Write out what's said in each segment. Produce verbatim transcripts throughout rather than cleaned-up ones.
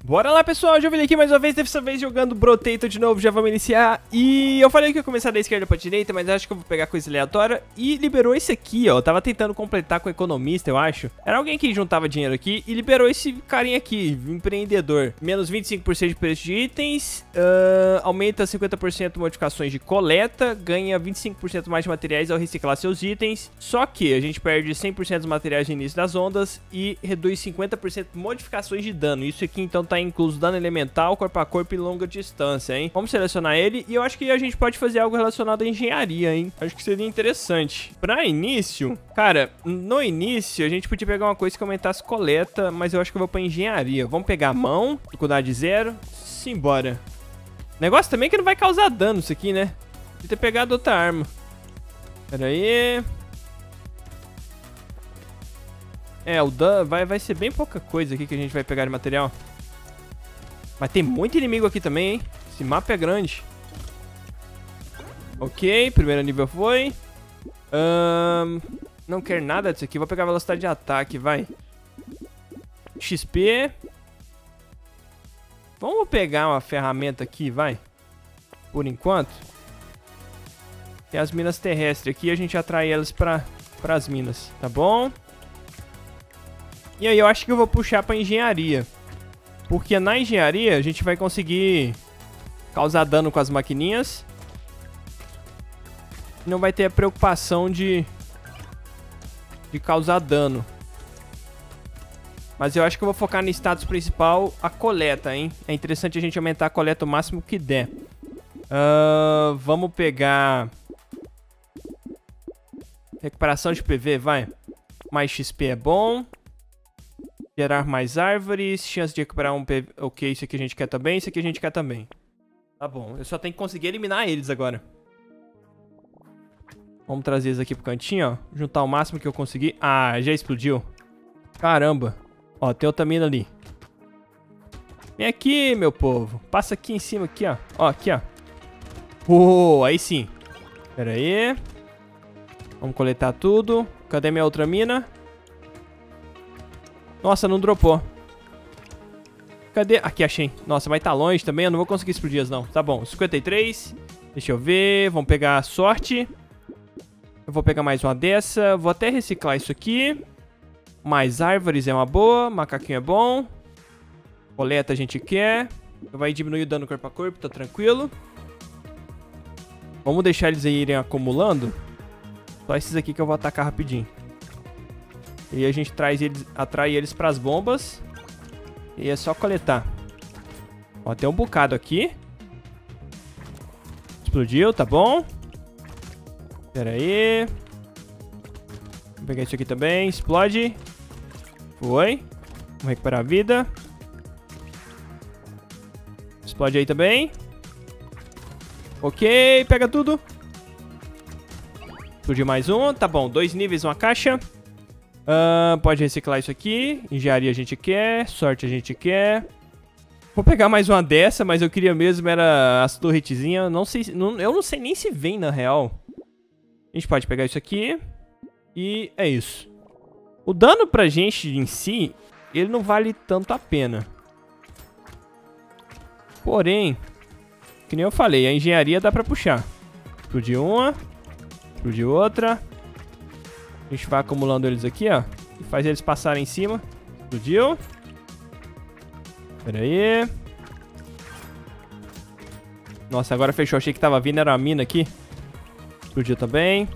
Bora lá, pessoal, já vim aqui mais uma vez, dessa vez jogando Brotato de novo, já vamos iniciar. E eu falei que ia começar da esquerda pra direita, mas acho que eu vou pegar coisa aleatória. E liberou esse aqui, ó, eu tava tentando completar com o economista, eu acho. Era alguém que juntava dinheiro aqui e liberou esse carinha aqui, empreendedor. Menos vinte e cinco por cento de preço de itens, uh, aumenta cinquenta por cento modificações de coleta, ganha vinte e cinco por cento mais de materiais ao reciclar seus itens. Só que a gente perde cem por cento dos materiais no início das ondas e reduz cinquenta por cento modificações de dano. Isso aqui então tá incluso dano elemental, corpo a corpo e longa distância, hein? Vamos selecionar ele e eu acho que a gente pode fazer algo relacionado à engenharia, hein? Acho que seria interessante. Pra início, cara, no início a gente podia pegar uma coisa que aumentasse coleta, mas eu acho que eu vou pra engenharia. Vamos pegar a mão, dificuldade zero, simbora. Negócio também é que não vai causar dano isso aqui, né? De ter pegado outra arma. Pera aí. É, o dano vai, vai ser bem pouca coisa aqui que a gente vai pegar de material. Mas tem muito inimigo aqui também, hein? Esse mapa é grande. Ok, primeiro nível foi. Um, não quero nada disso aqui. Vou pegar a velocidade de ataque, vai. X P. Vamos pegar uma ferramenta aqui, vai. Por enquanto. Tem as minas terrestres aqui. A gente atrai elas para as minas, tá bom? E aí eu acho que eu vou puxar para engenharia. Porque na engenharia a gente vai conseguir causar dano com as maquininhas. Não vai ter a preocupação de, de causar dano. Mas eu acho que eu vou focar no status principal, a coleta, hein? É interessante a gente aumentar a coleta o máximo que der. Uh, vamos pegar... Recuperação de P V, vai. Mais X P é bom. Gerar mais árvores, chance de recuperar um P V. Ok, isso aqui a gente quer também, isso aqui a gente quer também. Tá bom, eu só tenho que conseguir eliminar eles agora. Vamos trazer eles aqui pro cantinho, ó. Juntar o máximo que eu conseguir. Ah, já explodiu. Caramba. Ó, tem outra mina ali. Vem aqui, meu povo. Passa aqui em cima, aqui, ó. Ó, aqui, ó. Oh, aí sim. Pera aí. Vamos coletar tudo. Cadê minha outra mina? Nossa, não dropou. Cadê? Aqui, achei. Nossa, mas tá longe também. Eu não vou conseguir explodir, não. Tá bom, cinquenta e três. Deixa eu ver. Vamos pegar a sorte. Eu vou pegar mais uma dessa. Vou até reciclar isso aqui. Mais árvores é uma boa. Macaquinho é bom. Coleta a gente quer. Vai diminuir o dano corpo a corpo, tá tranquilo. Vamos deixar eles aí irem acumulando. Só esses aqui que eu vou atacar rapidinho. E a gente traz eles, atrai eles para as bombas. E é só coletar. Ó, tem um bocado aqui. Explodiu, tá bom. Pera aí. Vou pegar isso aqui também. Explode. Foi. Vamos recuperar a vida. Explode aí também. Ok, pega tudo. Explodiu mais um. Tá bom, dois níveis, uma caixa. Uh, pode reciclar isso aqui. Engenharia a gente quer. Sorte a gente quer. Vou pegar mais uma dessa, mas eu queria mesmo era as torretezinhas. Não sei, não, eu não sei nem se vem na real. A gente pode pegar isso aqui. E é isso. O dano pra gente em si, ele não vale tanto a pena. Porém, que nem eu falei, a engenharia dá pra puxar. Explodiu uma. Explodiu outra. A gente vai acumulando eles aqui, ó. E faz eles passarem em cima. Explodiu. Pera aí. Nossa, agora fechou. Achei que tava vindo, era uma mina aqui. Explodiu também.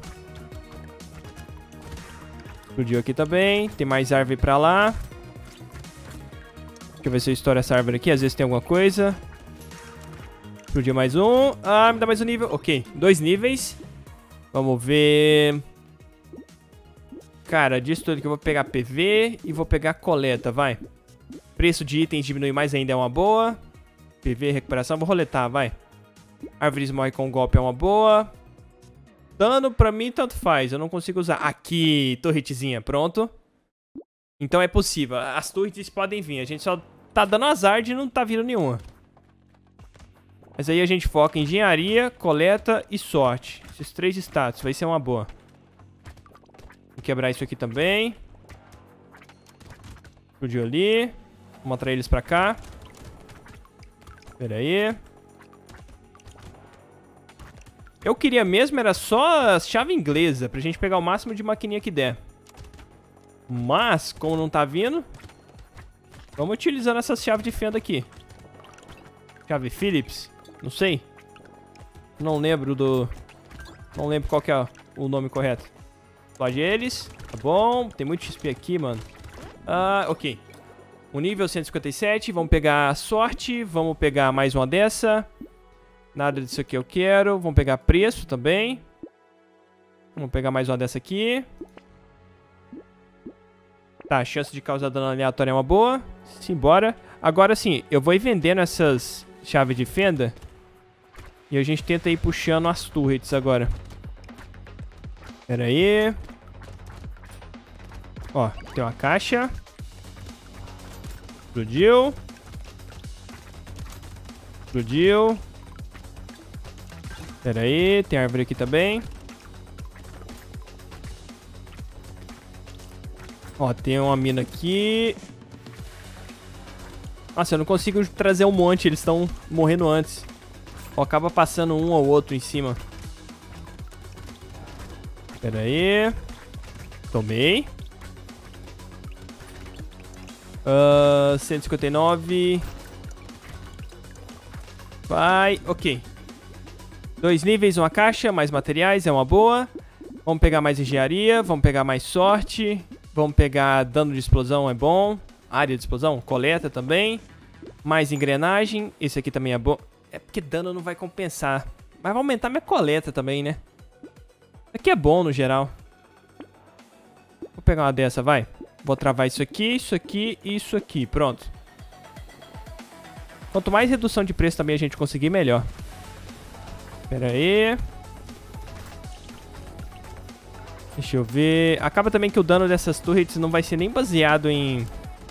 Explodiu aqui também. Tem mais árvore pra lá. Deixa eu ver se eu estouro essa árvore aqui. Às vezes tem alguma coisa. Explodiu mais um. Ah, me dá mais um nível. Ok, dois níveis. Vamos ver... Cara, disso tudo que eu vou pegar P V e vou pegar coleta, vai. Preço de itens diminui mais ainda, é uma boa. P V, recuperação, vou roletar, vai. Árvores morrem com golpe, é uma boa. Dano pra mim tanto faz, eu não consigo usar. Aqui, torretezinha, pronto. Então é possível, as torretes podem vir. A gente só tá dando azar de não tá vindo nenhuma. Mas aí a gente foca em engenharia, coleta e sorte. Esses três status, vai ser uma boa. Vou quebrar isso aqui também. Explodiu ali. Vamos atrair eles pra cá. Pera aí. Eu queria mesmo, era só a chave inglesa, pra gente pegar o máximo de maquininha que der. Mas, como não tá vindo, vamos utilizando essa chave de fenda aqui. Chave Phillips, não sei. Não lembro do... Não lembro qual que é o nome correto. Explode eles, tá bom. Tem muito X P aqui, mano. Ah, ok. O nível cento e cinquenta e sete, vamos pegar sorte, vamos pegar mais uma dessa. Nada disso aqui eu quero. Vamos pegar preço também. Vamos pegar mais uma dessa aqui. Tá, a chance de causar dano aleatório é uma boa. Simbora. Agora sim, eu vou ir vendendo essas chaves de fenda. E a gente tenta ir puxando as turrets agora. Pera aí. Ó, tem uma caixa. Explodiu. Explodiu. Pera aí, tem árvore aqui também. Ó, tem uma mina aqui. Nossa, eu não consigo trazer um monte, eles estão morrendo antes. Ó, acaba passando um ou outro em cima. Pera aí. Tomei. Uh, cento e cinquenta e nove. Vai, ok. Dois níveis, uma caixa, mais materiais, é uma boa. Vamos pegar mais engenharia, vamos pegar mais sorte. Vamos pegar dano de explosão, é bom. Área de explosão, coleta também. Mais engrenagem, esse aqui também é bom. É porque dano não vai compensar. Mas vai aumentar minha coleta também, né? Aqui é bom no geral. Vou pegar uma dessa, vai. Vou travar isso aqui, isso aqui e isso aqui. Pronto. Quanto mais redução de preço também a gente conseguir, melhor. Pera aí. Deixa eu ver. Acaba também que o dano dessas turrets não vai ser nem baseado em...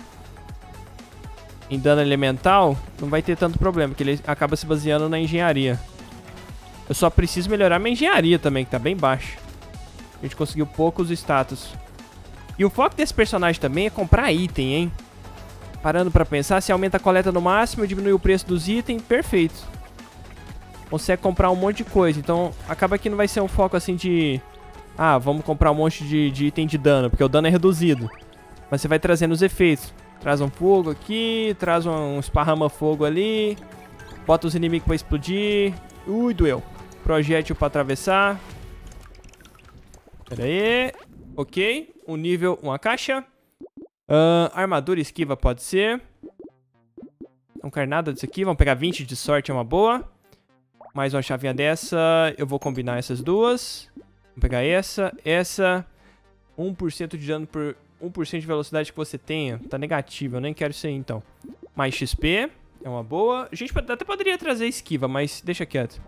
Em dano elemental. Não vai ter tanto problema, porque ele acaba se baseando na engenharia. Eu só preciso melhorar minha engenharia também, que tá bem baixo. A gente conseguiu poucos status. E o foco desse personagem também é comprar item, hein? Parando pra pensar, se aumenta a coleta no máximo, diminui o preço dos itens, perfeito. Consegue comprar um monte de coisa. Então, acaba que não vai ser um foco assim de... Ah, vamos comprar um monte de, de item de dano, porque o dano é reduzido. Mas você vai trazendo os efeitos. Traz um fogo aqui, traz um esparrama-fogo ali. Bota os inimigos pra explodir. Ui, doeu. Projétil pra atravessar. Pera aí. Ok. Um nível, uma caixa. Uh, armadura esquiva pode ser. Não quero nada disso aqui. Vamos pegar vinte de sorte, é uma boa. Mais uma chavinha dessa. Eu vou combinar essas duas. Vamos pegar essa, essa. um por cento de dano por um por cento de velocidade que você tenha. Tá negativo, eu nem quero isso aí então. Mais X P, é uma boa. A gente até poderia trazer esquiva, mas deixa quieto.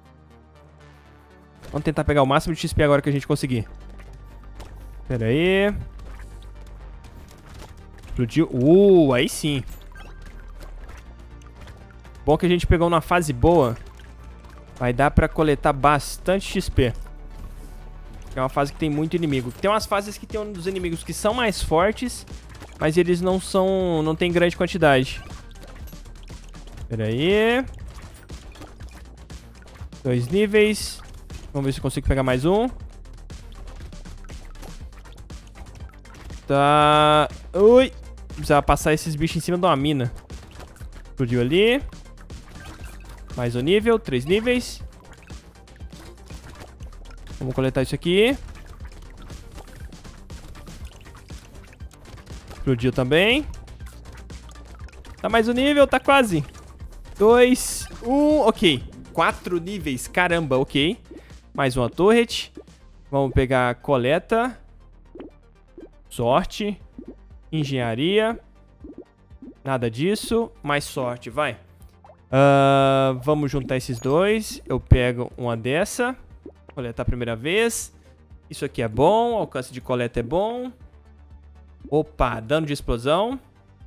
Vamos tentar pegar o máximo de X P agora que a gente conseguir. Pera aí. Explodiu. Uh, aí sim. Bom que a gente pegou numa fase boa. Vai dar pra coletar bastante X P. É uma fase que tem muito inimigo. Tem umas fases que tem um dos inimigos que são mais fortes, mas eles não são... não tem grande quantidade. Pera aí. Dois níveis. Vamos ver se eu consigo pegar mais um. Tá... Ui! Precisava passar esses bichos em cima de uma mina. Explodiu ali. Mais um nível. Três níveis. Vamos coletar isso aqui. Explodiu também. Tá mais um nível, tá quase. Dois, um, ok. Quatro níveis, caramba, ok. Mais uma turret. Vamos pegar coleta. Sorte. Engenharia. Nada disso. Mais sorte, vai. Uh, vamos juntar esses dois. Eu pego uma dessa. Coletar a primeira vez. Isso aqui é bom. Alcance de coleta é bom. Opa, dano de explosão.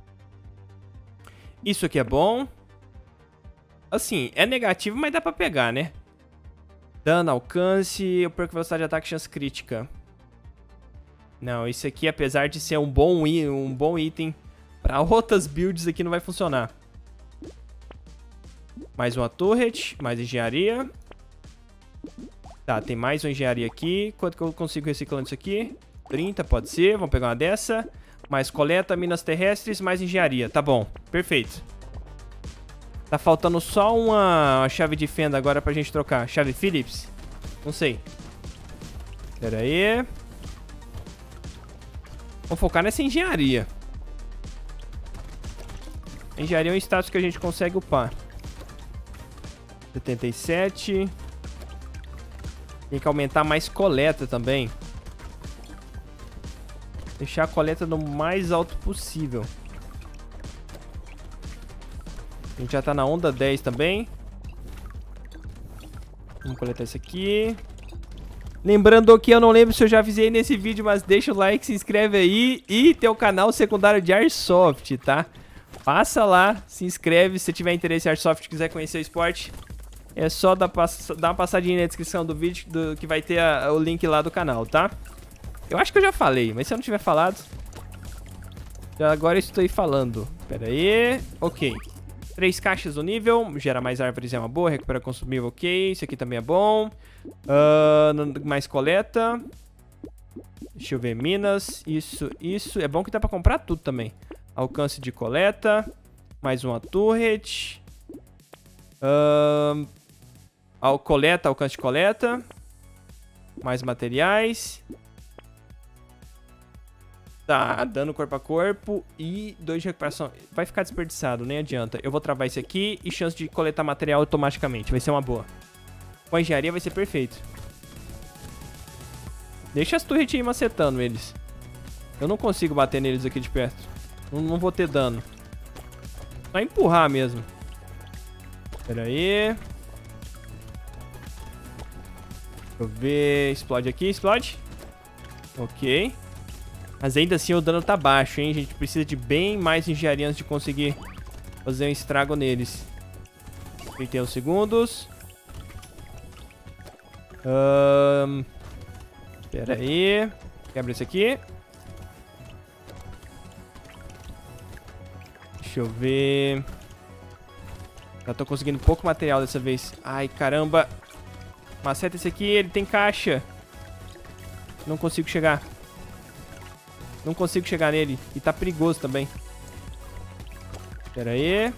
Isso aqui é bom. Assim, é negativo, mas dá pra pegar, né? Dano, alcance. Eu perco velocidade de ataque e chance crítica. Não, isso aqui, apesar de ser um bom, um bom item, pra outras builds aqui não vai funcionar. Mais uma turret, mais engenharia. Tá, tem mais uma engenharia aqui. Quanto que eu consigo reciclando isso aqui? trinta, pode ser. Vamos pegar uma dessa. Mais coleta, minas terrestres, mais engenharia. Tá bom, perfeito. Tá faltando só uma, uma chave de fenda agora pra gente trocar. Chave Phillips? Não sei. Pera aí. Vamos focar nessa engenharia. Engenharia é um status que a gente consegue upar. setenta e sete. Tem que aumentar mais coleta também. Deixar a coleta no mais alto possível. A gente já tá na onda dez também. Vamos coletar isso aqui. Lembrando que eu não lembro se eu já avisei nesse vídeo, mas deixa o like, se inscreve aí. E tem o canal secundário de Airsoft, tá? Passa lá, se inscreve se tiver interesse em Airsoft e quiser conhecer o esporte. É só dar, dar uma passadinha na descrição do vídeo do, que vai ter a, o link lá do canal, tá? Eu acho que eu já falei, mas se eu não tiver falado... Já agora eu estou falando. Pera aí. Ok. Três caixas do nível. Gera mais árvores é uma boa. Recupera consumível, ok. Isso aqui também é bom. Uh, mais coleta. Deixa eu ver. Minas. Isso, isso. É bom que dá pra comprar tudo também. Alcance de coleta. Mais uma turret. Uh, ao coleta, alcance de coleta. Mais materiais. Tá, dano corpo a corpo e dois de recuperação. Vai ficar desperdiçado, nem adianta. Eu vou travar esse aqui e chance de coletar material automaticamente. Vai ser uma boa. Com a engenharia vai ser perfeito. Deixa as turrets aí macetando eles. Eu não consigo bater neles aqui de perto. Não, não vou ter dano. Só empurrar mesmo. Pera aí. Deixa eu ver. Explode aqui, explode. Ok. Mas ainda assim o dano tá baixo, hein? A gente precisa de bem mais engenharia antes de conseguir fazer um estrago neles. trinta e um segundos. Um... Pera aí. Quebra isso aqui. Deixa eu ver. Já tô conseguindo pouco material dessa vez. Ai, caramba. Maceta esse aqui, ele tem caixa. Não consigo chegar. Não consigo chegar nele. E tá perigoso também. Pera aí.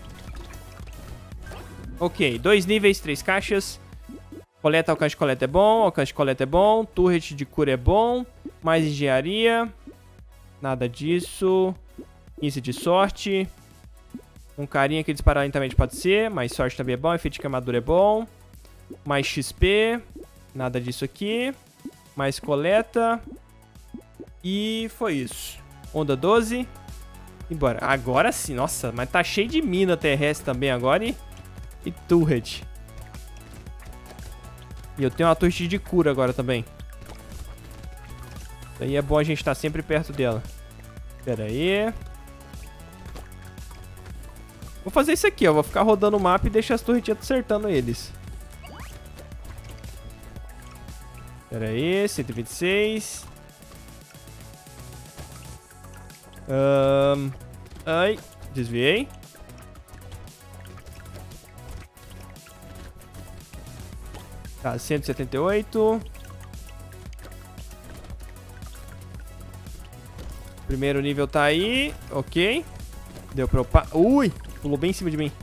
Ok, dois níveis, três caixas. Coleta, alcance de coleta é bom. Alcance de coleta é bom. Turret de cura é bom. Mais engenharia. Nada disso. quinze de sorte. Um carinha que disparar lentamente pode ser. Mais sorte também é bom. Efeito de queimadura é bom. Mais X P. Nada disso aqui. Mais coleta. E foi isso. Onda doze. Embora. Agora sim. Nossa, mas tá cheio de mina terrestre também agora. E, e turret. E eu tenho uma turret de cura agora também. Daí é bom a gente estar sempre perto dela. Pera aí. Vou fazer isso aqui, ó. Vou ficar rodando o mapa e deixar as turretinhas acertando eles. Pera aí. cento e vinte e seis. Um, ai, desviei. Tá, cento e setenta e oito. Primeiro nível tá aí. Ok. Deu pra upar. Ui, pulou bem em cima de mim.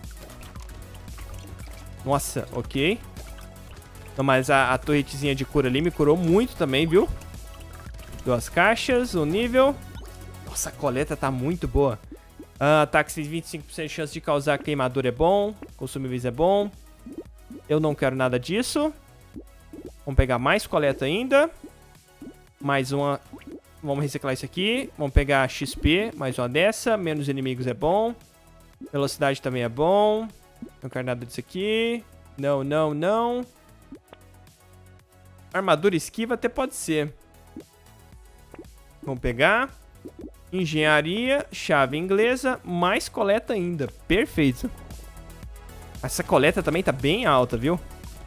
Nossa, ok. Não, mas a, a torretezinha de cura ali me curou muito também, viu? Duas caixas, um nível. Nossa, a coleta tá muito boa. Ah, ataque de vinte e cinco por cento de chance de causar queimadura é bom. Consumíveis é bom. Eu não quero nada disso. Vamos pegar mais coleta ainda. Mais uma. Vamos reciclar isso aqui. Vamos pegar X P. Mais uma dessa. Menos inimigos é bom. Velocidade também é bom. Não quero nada disso aqui. Não, não, não. Armadura esquiva até pode ser. Vamos pegar. Engenharia, chave inglesa, mais coleta ainda. Perfeito. Essa coleta também tá bem alta, viu?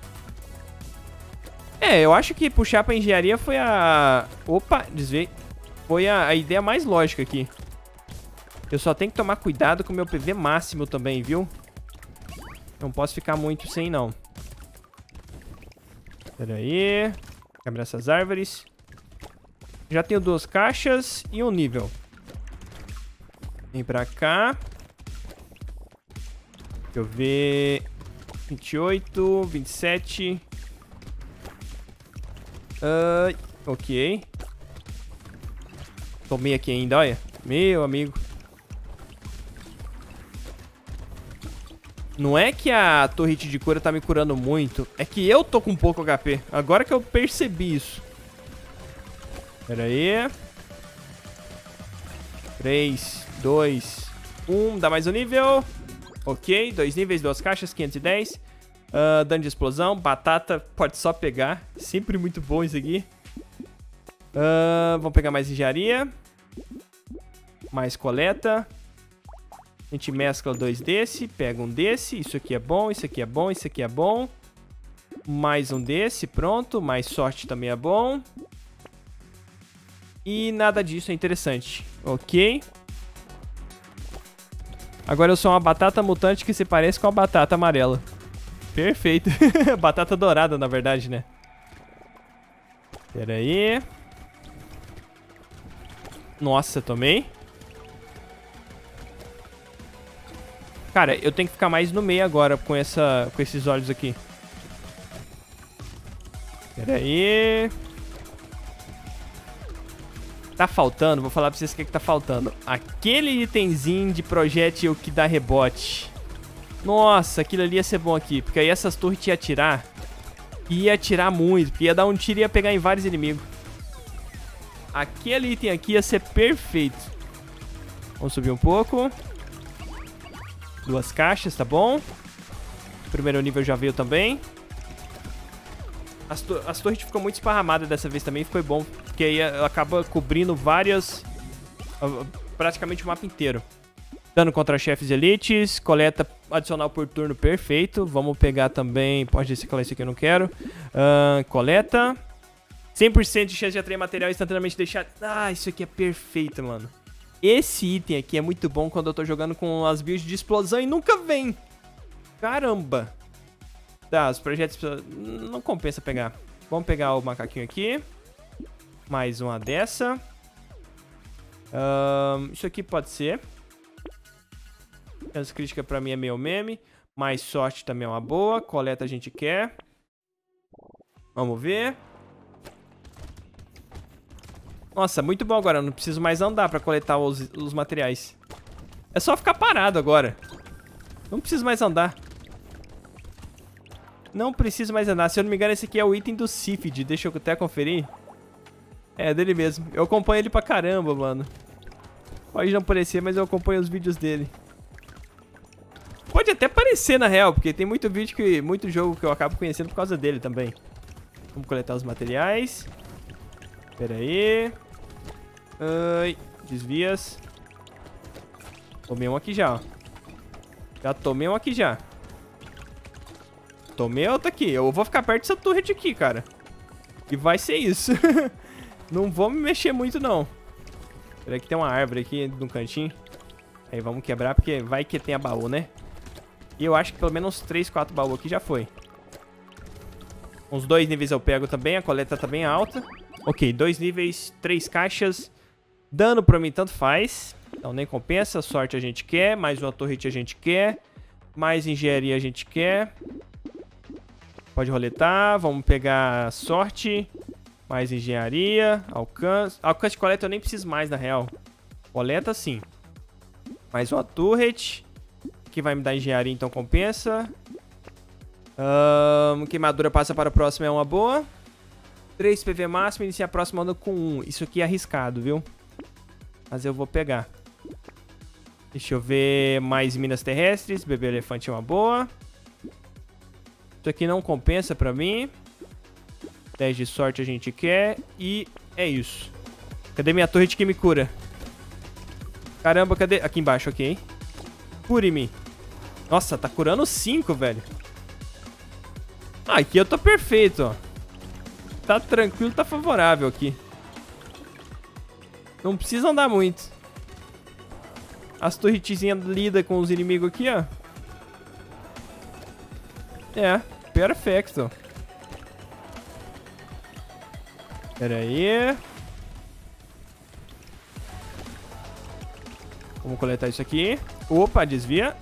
É, eu acho que puxar pra engenharia foi a... Opa, desviei. Foi a, a ideia mais lógica aqui. Eu só tenho que tomar cuidado com o meu P V máximo também, viu? Não posso ficar muito sem, não. Pera aí. Quebra essas árvores. Já tenho duas caixas e um nível. Vem pra cá. Deixa eu ver... vinte e oito, vinte e sete... Uh, ok. Tomei aqui ainda, olha. Meu amigo. Não é que a torrete de cura tá me curando muito. É que eu tô com pouco H P. Agora que eu percebi isso. Pera aí. três, dois, um. Dá mais um nível. Ok. Dois níveis, duas caixas, quinhentos e dez. Uh, dano de explosão. Batata pode só pegar. Sempre muito bom isso aqui. Uh, vamos pegar mais engenharia. Mais coleta. A gente mescla dois desse, pega um desse. Isso aqui é bom, isso aqui é bom, isso aqui é bom. Mais um desse, pronto. Mais sorte também é bom. E nada disso é interessante. Ok. Agora eu sou uma batata mutante que se parece com a batata amarela. Perfeito. Batata dourada, na verdade, né? Pera aí. Nossa, tomei. Cara, eu tenho que ficar mais no meio agora com, essa, com esses olhos aqui. Pera aí. Tá faltando, vou falar pra vocês o que, que tá faltando. Aquele itemzinho de projétil que dá rebote. Nossa, aquilo ali ia ser bom aqui. Porque aí essas torres ia atirar. Ia atirar muito. Porque ia dar um tiro e ia pegar em vários inimigos. Aquele item aqui ia ser perfeito. Vamos subir um pouco. Duas caixas, tá bom? Primeiro nível já veio também. As, to as torres ficou muito esparramadas dessa vez também. Foi bom, porque aí ela acaba cobrindo várias... Uh, praticamente o mapa inteiro. Dano contra chefes elites. Coleta adicional por turno, perfeito. Vamos pegar também... Pode reciclar isso aqui, eu não quero. Uh, coleta. cem por cento de chance de atrair material instantaneamente deixar... Ah, isso aqui é perfeito, mano. Esse item aqui é muito bom quando eu tô jogando com as builds de explosão e nunca vem. Caramba. Tá, os projetos não compensa pegar. Vamos pegar o macaquinho aqui. Mais uma dessa. Um, isso aqui pode ser. Chance crítica pra mim é meio meme. Mais sorte também é uma boa. Coleta a gente quer. Vamos ver. Nossa, muito bom agora. Eu não preciso mais andar pra coletar os, os materiais. É só ficar parado agora. Não preciso mais andar. Não preciso mais andar. Se eu não me engano, esse aqui é o item do Sifid. Deixa eu até conferir. É, dele mesmo. Eu acompanho ele pra caramba, mano. Pode não parecer, mas eu acompanho os vídeos dele. Pode até parecer, na real, porque tem muito vídeo que... Muito jogo que eu acabo conhecendo por causa dele também. Vamos coletar os materiais. Pera aí. Ai, desvias. Tomei um aqui já, ó. Já tomei um aqui já. Tomei outro aqui. Eu vou ficar perto dessa torre aqui, cara. E vai ser isso. Não vou me mexer muito, não. Pera aí que tem uma árvore aqui no cantinho. Aí vamos quebrar, porque vai que tem a baú, né? E eu acho que pelo menos uns três, quatro baús aqui já foi. Uns dois níveis eu pego também. A coleta tá bem alta. Ok, dois níveis, três caixas. Dano pra mim tanto faz. Então nem compensa. Sorte a gente quer. Mais uma torrete a gente quer. Mais engenharia a gente quer. Pode roletar. Vamos pegar sorte. Mais engenharia. Alcance. Alcance de coleta eu nem preciso mais, na real. Coleta sim. Mais uma torrete. Que vai me dar engenharia, então compensa. Um, queimadura passa para o próximo, é uma boa. três P V máximo, iniciar a próxima onda com um. Isso aqui é arriscado, viu? Mas eu vou pegar. Deixa eu ver. Mais minas terrestres. Bebê elefante é uma boa. Isso aqui não compensa pra mim. dez de sorte a gente quer. E é isso. Cadê minha torre de que me cura? Caramba, cadê? Aqui embaixo, ok. Cure-me. Nossa, tá curando cinco, velho. Ah, aqui eu tô perfeito, ó. Tá tranquilo, tá favorável aqui. Não precisa andar muito. As torretezinhas lidam com os inimigos aqui, ó. É, perfeito. Pera aí. Vamos coletar isso aqui. Opa, desvia.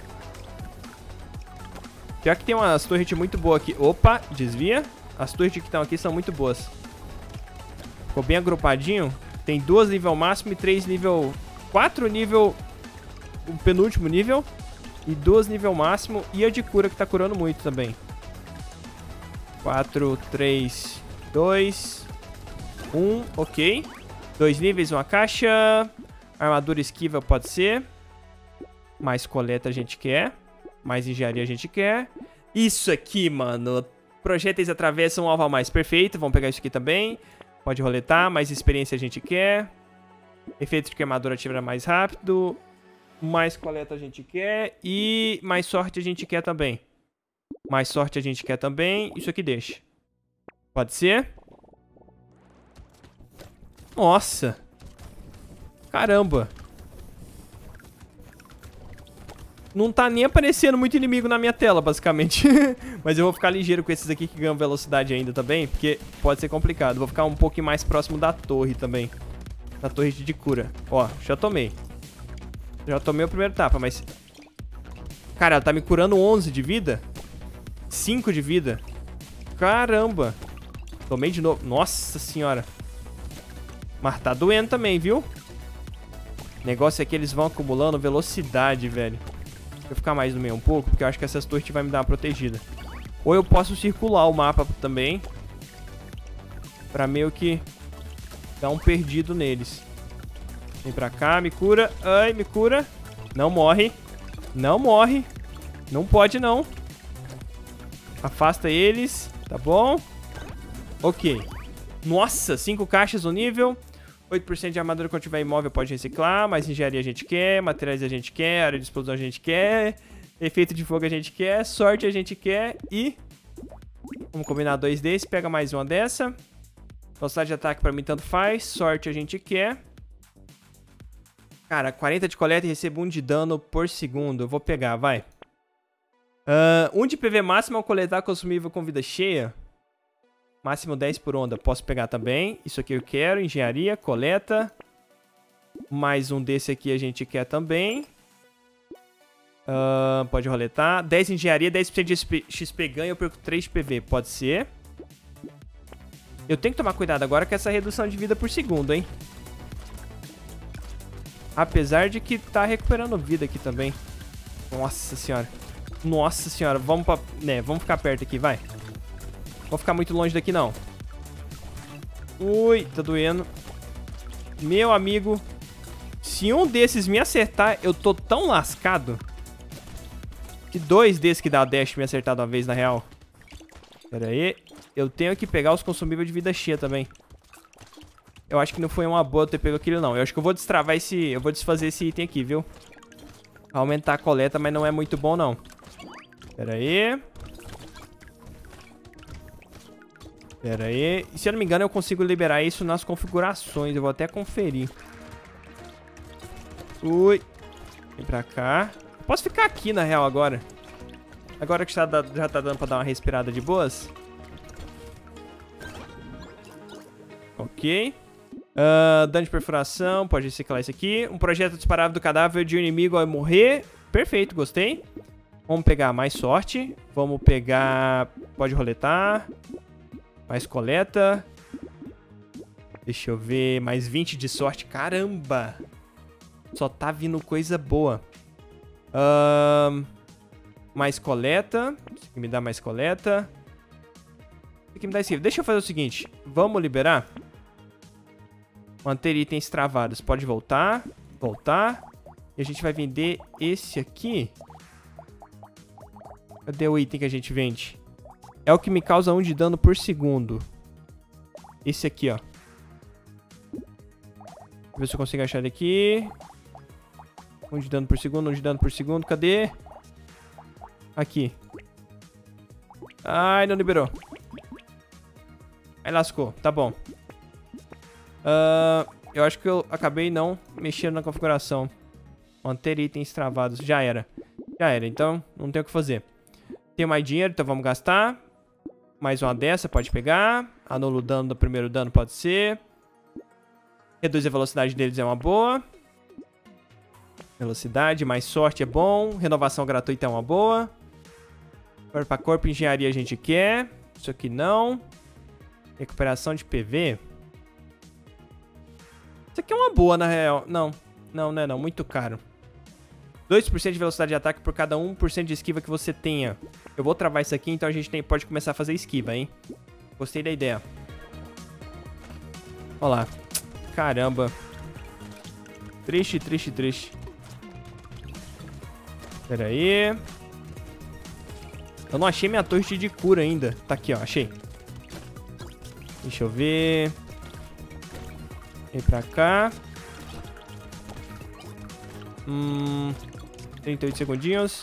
Pior que tem umas torres muito boas aqui. Opa, desvia. As torres que estão aqui são muito boas. Ficou bem agrupadinho. Tem duas nível máximo e três nível... Quatro nível... O penúltimo nível. E duas nível máximo. E a de cura que tá curando muito também. Quatro, três, dois, um. Ok. Dois níveis, uma caixa. Armadura esquiva pode ser. Mais coleta a gente quer. Mais engenharia a gente quer. Isso aqui, mano. Projéteis atravessam um alvo a mais. Perfeito. Vamos pegar isso aqui também. Pode roletar. Mais experiência a gente quer. Efeito de queimadura ativa mais rápido. Mais coleta a gente quer. E mais sorte a gente quer também. Mais sorte a gente quer também. Isso aqui deixa. Pode ser? Nossa. Caramba. Não tá nem aparecendo muito inimigo na minha tela, basicamente. Mas eu vou ficar ligeiro com esses aqui que ganham velocidade ainda também, porque pode ser complicado. Vou ficar um pouquinho mais próximo da torre também. Da torre de cura. Ó, já tomei. Já tomei o primeiro tapa, mas... Cara, ela tá me curando onze de vida. cinco de vida. Caramba. Tomei de novo. Nossa senhora. Mas tá doendo também, viu? O negócio é que eles vão acumulando velocidade, velho. Deixa eu ficar mais no meio um pouco, porque eu acho que essas torres vai me dar uma protegida. Ou eu posso circular o mapa também. Pra meio que dar um perdido neles. Vem pra cá, me cura. Ai, me cura. Não morre. Não morre. Não pode, não. Afasta eles. Tá bom? Ok. Nossa, cinco caixas no nível. oito por cento de armadura quando tiver imóvel pode reciclar. Mais engenharia a gente quer. Materiais a gente quer. Área de explosão a gente quer. Efeito de fogo a gente quer. Sorte a gente quer. E... Vamos combinar dois desses. Pega mais uma dessa. Velocidade de ataque pra mim tanto faz. Sorte a gente quer. Cara, quarenta de coleta e recebo um de dano por segundo. Eu vou pegar, vai. Uh, um de P V máximo ao coletar consumível com vida cheia. Máximo dez por onda. Posso pegar também. Isso aqui eu quero. Engenharia, coleta. Mais um desse aqui a gente quer também. Uh, pode roletar. dez engenharia, dez por cento de X P ganho. Eu perco três de P V. Pode ser. Eu tenho que tomar cuidado agora com essa redução de vida por segundo, hein? Apesar de que tá recuperando vida aqui também. Nossa senhora. Nossa senhora. Vamos pra... Né, vamos ficar perto aqui, vai. Vou ficar muito longe daqui, não. Ui, tá doendo. Meu amigo. Se um desses me acertar, eu tô tão lascado. Que dois desses que dá dash me acertar de uma vez, na real. Pera aí. Eu tenho que pegar os consumíveis de vida cheia também. Eu acho que não foi uma boa ter pego aquilo, não. Eu acho que eu vou destravar esse... Eu vou desfazer esse item aqui, viu? Aumentar a coleta, mas não é muito bom, não. Pera aí. Pera aí. E, se eu não me engano, eu consigo liberar isso nas configurações. Eu vou até conferir. Ui. Vem pra cá. Eu posso ficar aqui, na real, agora. Agora que já, dá, já tá dando pra dar uma respirada de boas. Ok. Uh, dano de perfuração. Pode reciclar isso aqui. Um projeto disparável do cadáver de um inimigo ao morrer. Perfeito, gostei. Vamos pegar mais sorte. Vamos pegar... Pode roletar. Mais coleta. Deixa eu ver. Mais vinte de sorte. Caramba! Só tá vindo coisa boa. Uh, mais coleta. Isso aqui me dá mais coleta. Isso aqui me dá esse. Deixa eu fazer o seguinte. Vamos liberar. Manter itens travados. Pode voltar. Voltar. E a gente vai vender esse aqui. Cadê o item que a gente vende? É o que me causa um de dano por segundo. Esse aqui, ó. Vou ver se eu consigo achar ele aqui. Um de dano por segundo, um de dano por segundo. Cadê? Aqui. Ai, não liberou. Aí lascou. Tá bom. Uh, eu acho que eu acabei não mexendo na configuração. Manter itens travados. Já era. Já era, então não tem o que fazer. Tem mais dinheiro, então vamos gastar. Mais uma dessa, pode pegar. Anula o dano do primeiro dano, pode ser. Reduz a velocidade deles, é uma boa. Velocidade, mais sorte é bom. Renovação gratuita é uma boa. Corpo a corpo, engenharia a gente quer. Isso aqui não. Recuperação de P V. Isso aqui é uma boa, na real. Não, não, não é não. Muito caro. dois por cento de velocidade de ataque por cada um por cento de esquiva que você tenha. Eu vou travar isso aqui, então a gente tem, pode começar a fazer esquiva, hein? Gostei da ideia. Olha lá. Caramba. Triste, triste, triste. Pera aí. Eu não achei minha torre de cura ainda. Tá aqui, ó. Achei. Deixa eu ver. Vem pra cá. Hum... trinta e oito segundinhos.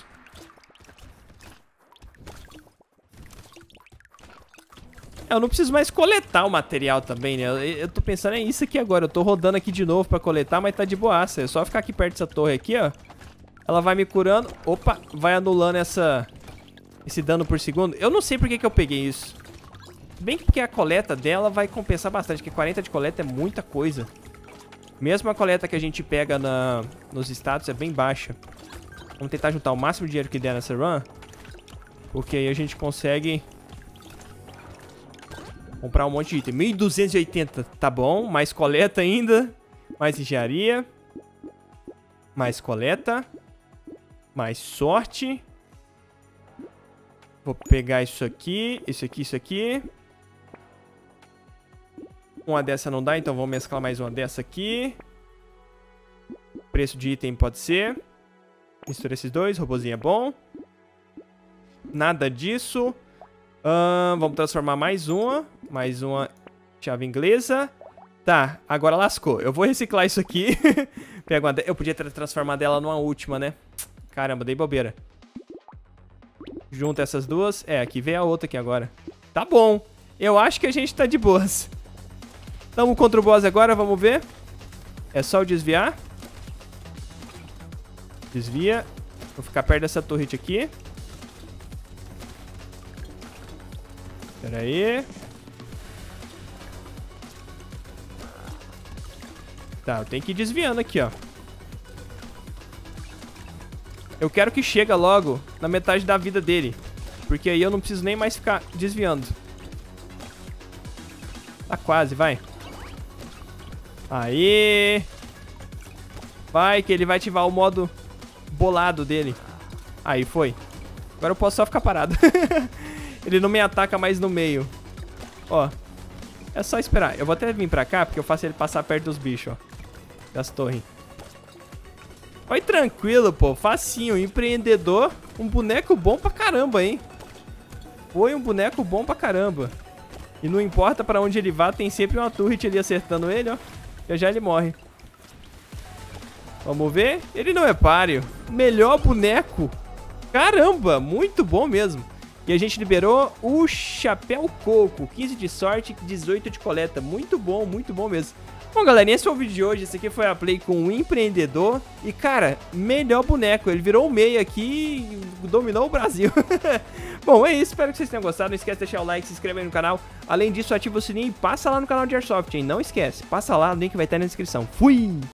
Eu não preciso mais coletar o material também, né? Eu, eu tô pensando em isso aqui agora. Eu tô rodando aqui de novo pra coletar, mas tá de boaça. É só ficar aqui perto dessa torre aqui, ó. Ela vai me curando. Opa, vai anulando essa... esse dano por segundo. Eu não sei por que que eu peguei isso. Bem que porque a coleta dela vai compensar bastante, porque quarenta de coleta é muita coisa. Mesmo a coleta que a gente pega na, nos status é bem baixa. Vamos tentar juntar o máximo de dinheiro que der nessa run. Porque aí a gente consegue comprar um monte de item. mil duzentos e oitenta, tá bom. Mais coleta ainda. Mais engenharia. Mais coleta. Mais sorte. Vou pegar isso aqui. Isso aqui, isso aqui. Uma dessa não dá, então vamos mesclar mais uma dessa aqui. Preço de item pode ser. Mistura esses dois, robozinho é bom. Nada disso. Uh, vamos transformar mais uma. Mais uma chave inglesa. Tá, agora lascou. Eu vou reciclar isso aqui. Pego uma de... Eu podia ter transformado ela numa última, né? Caramba, dei bobeira. Junta essas duas. É, aqui vem a outra aqui agora. Tá bom. Eu acho que a gente tá de boas. Tamo contra o boss agora, vamos ver. É só eu desviar. Desvia. Vou ficar perto dessa torre aqui. Pera aí. Tá, eu tenho que ir desviando aqui, ó. Eu quero que chegue logo na metade da vida dele. Porque aí eu não preciso nem mais ficar desviando. Tá quase, vai. Aí. Vai que ele vai ativar o modo bolado dele. Aí, foi. Agora eu posso só ficar parado. Ele não me ataca mais no meio. Ó. É só esperar. Eu vou até vir pra cá, porque eu faço ele passar perto dos bichos, ó. Das torres. Vai tranquilo, pô. Facinho. Empreendedor. Um boneco bom pra caramba, hein? Foi um boneco bom pra caramba. E não importa pra onde ele vá, tem sempre uma turret ali acertando ele, ó. Já já ele morre. Vamos ver. Ele não é páreo. Melhor boneco. Caramba, muito bom mesmo. E a gente liberou o Chapéu Coco. quinze de sorte, dezoito de coleta. Muito bom, muito bom mesmo. Bom, galera, esse foi o vídeo de hoje. Esse aqui foi a play com o empreendedor. E, cara, melhor boneco. Ele virou o meio aqui e dominou o Brasil. Bom, é isso. Espero que vocês tenham gostado. Não esquece de deixar o like, se inscreve aí no canal. Além disso, ativa o sininho e passa lá no canal de Airsoft, hein? Não esquece. Passa lá, o link vai estar na descrição. Fui!